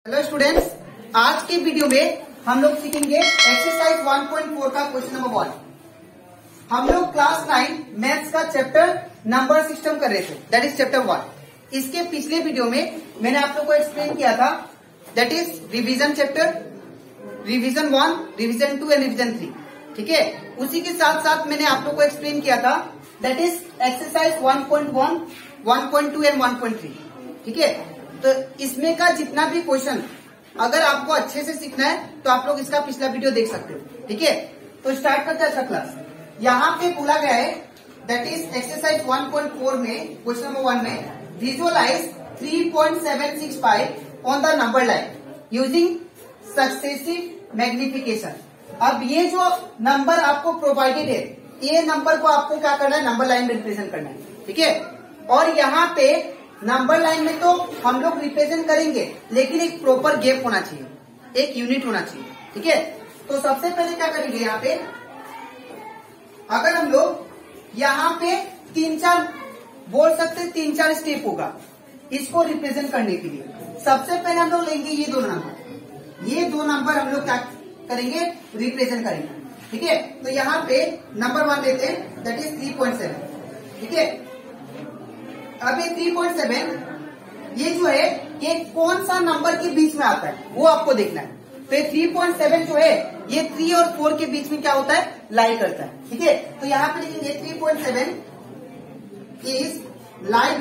Hello students, आज के video में हम लोग सीखेंगे एक्सरसाइज 1.4 का क्वेश्चन नंबर 1। हम लोग क्लास 9 मैथ्स का चैप्टर नंबर सिस्टम कर रहे थे, दैट इज चैप्टर 1। इसके पिछले वीडियो में मैंने आप लोग को एक्सप्लेन किया था, that is revision chapter, revision 1, revision 2 and revision 3। ठीक है, उसी के साथ साथ मैंने आप लोग को एक्सप्लेन किया था, दैट इज एक्सरसाइज 1.1, 1.2 एंड 1.3। ठीक है, तो इसमें का जितना भी क्वेश्चन अगर आपको अच्छे से सीखना है तो आप लोग इसका पिछला वीडियो देख सकते हो। ठीक है, तो स्टार्ट करते हैं अच्छा क्लास। यहाँ पे बोला गया है, दैट इज एक्सरसाइज 1.4 में क्वेश्चन नंबर 1 में visualise 3.765 on the number line using successive magnification. अब ये जो नंबर आपको प्रोवाइडेड है, ये नंबर को आपको क्या करना है, नंबर लाइन में रिप्रेजेंट करना है। ठीक है, और यहाँ पे नंबर लाइन में तो हम लोग रिप्रेजेंट करेंगे, लेकिन एक प्रॉपर गैप होना चाहिए, एक यूनिट होना चाहिए। ठीक है, तो सबसे पहले क्या करेंगे, यहाँ पे अगर हम लोग यहाँ पे 3-4 बोल सकते, 3-4 स्टेप होगा इसको रिप्रेजेंट करने के लिए। सबसे पहले हम लोग लेंगे ये दो नंबर हम लोग क्या करेंगे, रिप्रेजेंट करेंगे। ठीक है, तो यहाँ पे नंबर 1 लेते हैं, दैट इज 3.7। ठीक है, अब ये 3.7 ये जो है, ये कौन सा नंबर के बीच में आता है वो आपको देखना है। तो ये 3.7 जो है, ये 3 और 4 के बीच में क्या होता है, लाई करता है। ठीक है, तो यहाँ पे लिखेंगे 3.7 इज लाई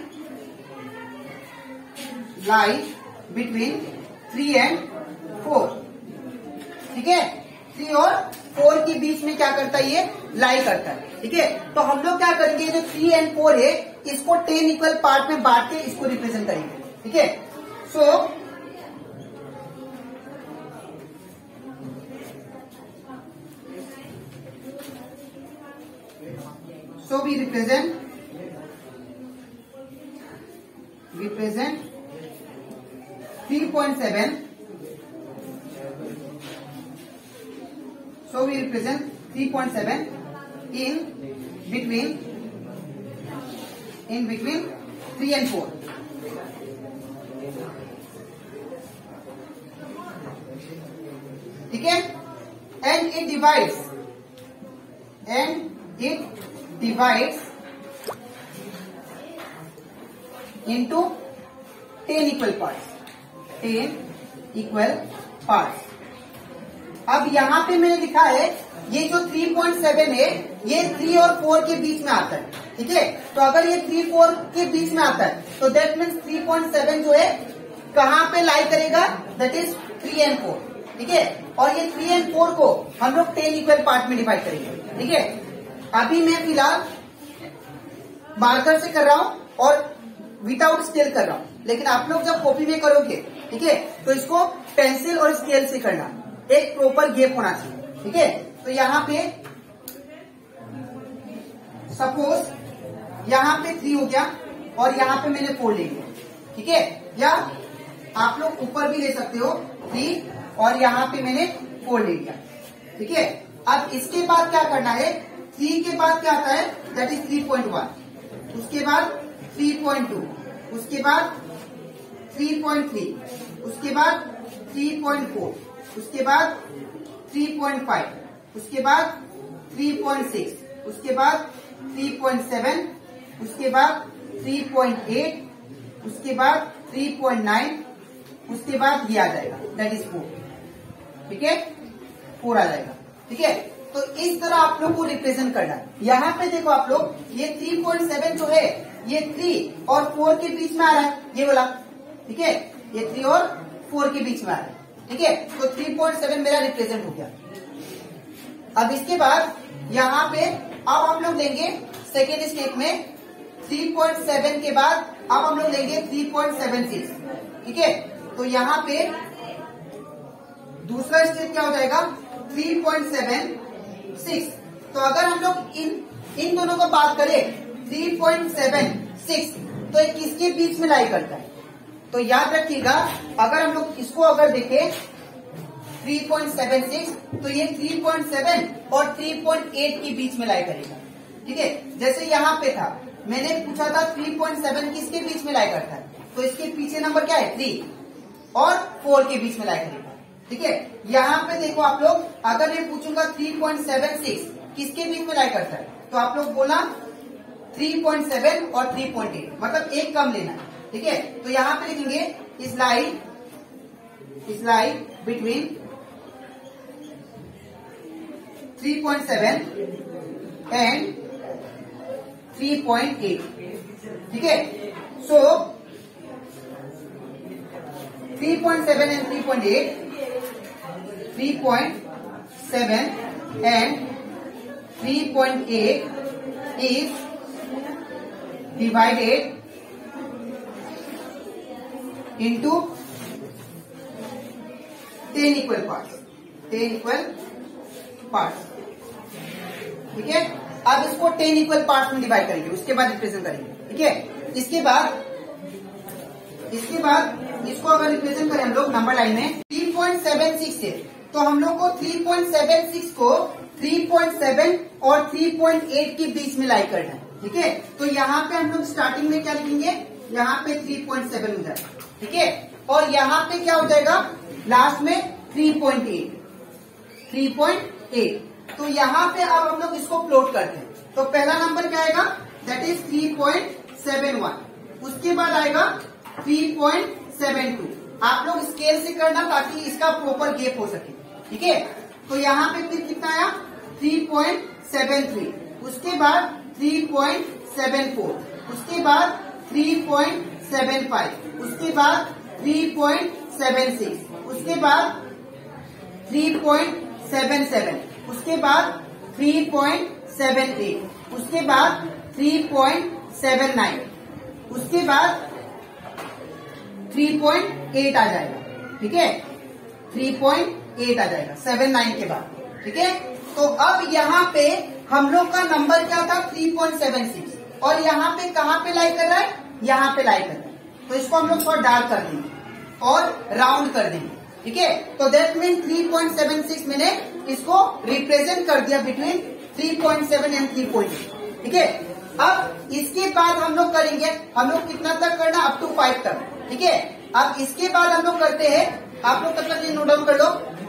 बिटवीन 3 एंड 4। ठीक है, 3 और 4 के बीच में क्या करता है, ये लाई करता है। ठीक है, तो हम लोग क्या करेंगे, जो 3 एंड 4 है इसको 10 इक्वल पार्ट में बांट के इसको रिप्रेजेंट करेंगे। ठीक है, so we represent 3.7, so we represent 3.7 in between 3 and 4. ठीक है, and it divides into 10 equal parts, 10 equal parts। अब यहाँ पे मैंने लिखा है, ये जो 3.7 है ये 3 और 4 के बीच में आता है। ठीक है, तो अगर ये 3-4 के बीच में आता है तो दैट मीन्स 3.7 जो है कहाँ पे लाई करेगा, दैट इज 3 एंड 4। ठीक है, और ये 3 एंड 4 को हम लोग 10 इक्वल पार्ट में डिवाइड करेंगे। ठीक है, अभी मैं फिलहाल मार्कर से कर रहा हूँ और विदाउट स्केल कर रहा हूँ, लेकिन आप लोग जब कॉपी में करोगे, ठीक है, तो इसको पेंसिल और स्केल से करना, एक प्रॉपर गैप होना चाहिए। ठीक है, तो यहाँ पे सपोज यहाँ पे 3 हो गया और यहाँ पे मैंने 4 ले लिया। ठीक है, या आप लोग ऊपर भी ले सकते हो 3 और यहाँ पे मैंने 4 ले लिया। ठीक है, अब इसके बाद क्या करना है, 3 के बाद क्या आता है, दैट इज 3.1, उसके बाद 3.2, उसके बाद 3.3, उसके बाद 3.4, उसके बाद 3.5, उसके बाद 3.6, उसके बाद 3.7, उसके बाद 3.8, उसके बाद 3.9, उसके बाद ये आ जाएगा, दैट इज 4। ठीक है, 4 आ जाएगा। ठीक है, तो इस तरह आप लोग को रिप्रेजेंट करना है। यहाँ पे देखो आप लोग, ये 3.7 जो है ये 3 और 4 के बीच में आ रहा है, ये बोला। ठीक है, ये 3 और 4 के बीच में आ रहा है। ठीक है, तो 3.7 मेरा रिप्रेजेंट हो गया। अब इसके बाद यहाँ पे अब हम लोग लेंगे सेकेंड स्टेप में 3.7 के बाद अब हम लोग लेंगे 3.76। ठीक है, तो यहाँ पे दूसरा स्टेप क्या हो जाएगा, 3.76। तो अगर हम लोग इन दोनों को बात करें 3.76, तो ये किसके बीच में लाई करता है, तो याद रखिएगा, अगर हम लोग इसको अगर देखें 3.76, तो ये 3.7 और 3.8 के बीच में लाई करेगा। ठीक है, जैसे यहाँ पे था, मैंने पूछा था 3.7 किसके बीच में लाई करता है, तो इसके पीछे नंबर क्या है, 3, और 4 के बीच में लाई करेगा। ठीक है, यहाँ पे देखो आप लोग, अगर ये पूछूंगा 3.76 किसके बीच में लाई करता है, तो आप लोग बोला 3.7 और 3.8, मतलब एक कम लेना है। ठीक है, तो यहाँ पे लिखेंगे इज लाई बिटवीन 3.7 एंड 3.8। ठीक है, so 3.7 and 3.8, 3.7 and 3.8 is divided into 10 equal parts। ठीक है, अब इसको 10 इक्वल पार्ट्स में डिवाइड करेंगे, उसके बाद रिप्रेजेंट करेंगे। ठीक है, इसके बाद इसको अगर रिप्रेजेंट करें हम लोग नंबर लाइन में 3.76 से, तो हम लोग को 3.76 को 3.7 और 3.8 के बीच में लाई करना है। ठीक है, तो यहाँ पे हम लोग स्टार्टिंग में क्या लिखेंगे, यहाँ पे 3.7 हो जाएगा। ठीक है, और यहाँ पे क्या हो जाएगा लास्ट में 3.8। तो यहाँ पे अब हम लोग इसको प्लॉट करते हैं, तो पहला नंबर क्या आएगा, दैट इज 3.71, उसके बाद आएगा 3.72। आप लोग स्केल से करना ताकि इसका प्रॉपर गेप हो सके। ठीक है, तो यहाँ पे फिर कितना आया 3.73, उसके बाद 3.74, उसके बाद 3.75, उसके बाद 3.76, उसके बाद 3.77, उसके बाद 3.78, उसके बाद 3.79, उसके बाद 3.8 आ जाएगा। ठीक है, 3.8 आ जाएगा 79 के बाद। ठीक है, तो अब यहाँ पे हम लोग का नंबर क्या था 3.76, और यहाँ पे कहाँ पे लाई कर रहा है, यहाँ पे लाई कर रहा है, तो इसको हम लोग थोड़ा डार्क कर देंगे और राउंड कर देंगे। ठीक है, तो दैट मीन 3.76 मैंने इसको रिप्रेजेंट कर दिया बिटवीन 3.7 एंड 3.8। ठीक है, अब इसके बाद हम लोग करेंगे, हम लोग कितना तक करना, अप टू 5 तक। ठीक है, अब इसके बाद हम लोग करते हैं, आप लोग तब तक ये नोट डाउन कर लो।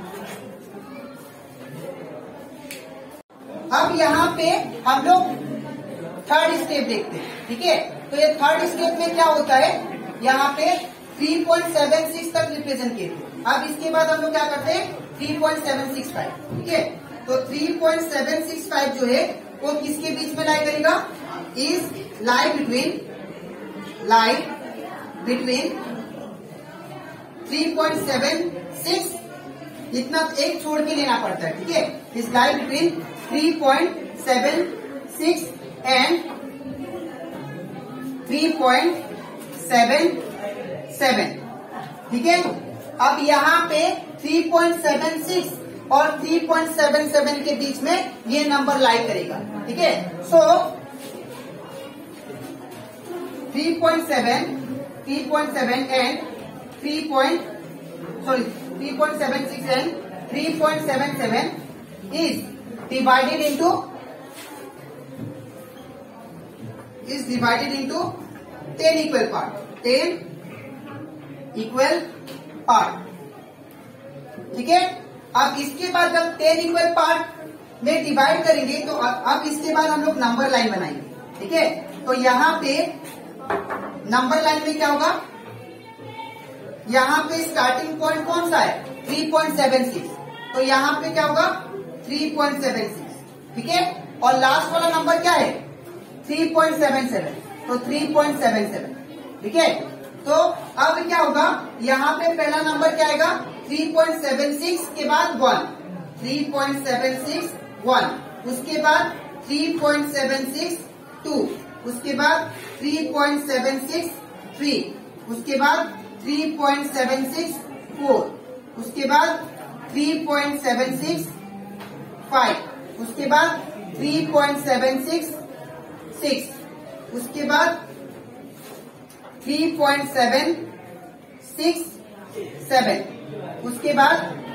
अब यहाँ पे हम लोग थर्ड स्टेप देखते हैं। ठीक है, तो ये थर्ड स्टेप में क्या होता है, यहाँ पे 3.76 तक रिप्रेजेंट किए थे। अब इसके बाद हम लोग क्या करते हैं 3.765। ठीक है, तो 3.765 जो है वो किसके बीच में लाई करेगा, इज लाई बिटवीन 3.76, इतना एक छोड़ के लेना पड़ता है। ठीक है, इज लाई बिटवीन 3.76 एंड 3.77। ठीक है, अब यहाँ पे 3.76 और 3.77 के बीच में ये नंबर लाई करेगा। ठीक है, so 3.7 and 3.76 and 3.77 is divided into 10 equal part। 10 equal part। ठीक है, अब इसके बाद जब 10 इक्वल पार्ट में डिवाइड करेंगे, तो अब इसके बाद हम लोग नंबर लाइन बनाएंगे। ठीक है, तो यहाँ पे नंबर लाइन में क्या होगा, यहाँ पे स्टार्टिंग पॉइंट कौन सा है 3.76, तो यहाँ पे क्या होगा 3.76। ठीक है, और लास्ट वाला नंबर क्या है 3.77, तो 3.77। ठीक है, तो अब क्या होगा, यहाँ पे पहला नंबर क्या आएगा 3.76 के बाद 1, 3.76 1, उसके बाद 3.76 2, उसके बाद 3.76 3, उसके बाद 3.76 4, उसके बाद 3.76 5, उसके बाद 3.76 6, उसके बाद 3.76 7, उसके बाद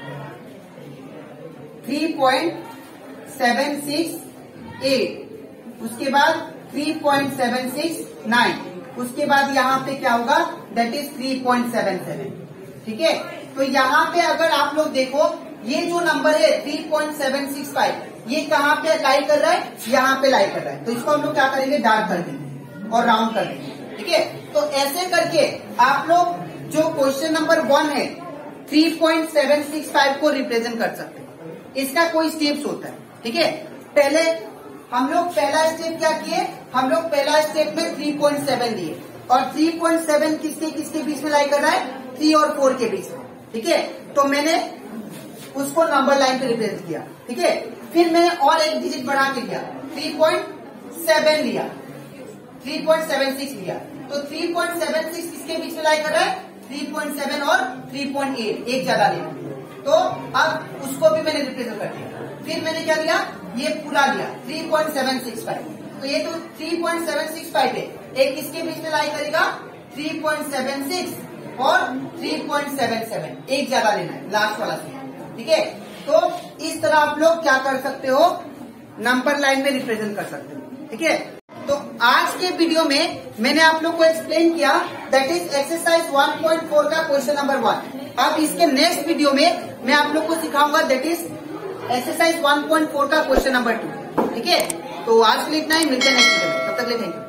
3.76 8, उसके बाद 3.76 9, उसके बाद यहाँ पे क्या होगा दैट इज 3.77। ठीक है, तो यहाँ पे अगर आप लोग देखो ये जो नंबर है 3.765 ये कहाँ पे लाई कर रहा है, यहाँ पे लाई कर रहा है। तो इसको हम लोग क्या करेंगे, डार्क कर देंगे और राउंड कर देंगे। ठीक है, तो ऐसे करके आप लोग जो क्वेश्चन नंबर 1 है 3.765 को रिप्रेजेंट कर सकते हैं। इसका कोई स्टेप्स होता है। ठीक है, पहले हम लोग पहला स्टेप क्या किए, हम लोग पहला स्टेप में 3.7 लिए और 3.7 किसके किसके बीच में लाई कर रहा है, 3 और 4 के बीच में। ठीक है, तो मैंने उसको नंबर लाइन पे रिप्रेजेंट किया। ठीक है, फिर मैंने और एक डिजिट बढ़ा के लिया, 3.7 लिया, 3.76 लिया। तो 3.76 किसके बीच में लाई कर रहा है, 3.7 और 3.8 एक ज्यादा लिया। तो अब उसको भी मैंने रिप्रेजेंट कर दिया। फिर मैंने क्या लिया, ये पूरा लिया 3.765। तो ये तो 3.765 है, एक किसके बीच में लाई करेगा, 3.76 और 3.77 एक ज्यादा लेना है लास्ट वाला से। ठीक है, तो इस तरह आप लोग क्या कर सकते हो, नंबर लाइन में रिप्रेजेंट कर सकते हो। ठीक है, तो आज के वीडियो में मैंने आप लोग को एक्सप्लेन किया दैट इज एक्सरसाइज 1.4 का क्वेश्चन नंबर 1। अब इसके नेक्स्ट वीडियो में मैं आप लोग को सिखाऊंगा दैट इज एक्सरसाइज 1.4 का क्वेश्चन नंबर 2। ठीक है, तो आज के लिए इतना ही, मिलते हैं नेक्स्ट वीडियो में, तब तक ले थैंक यू।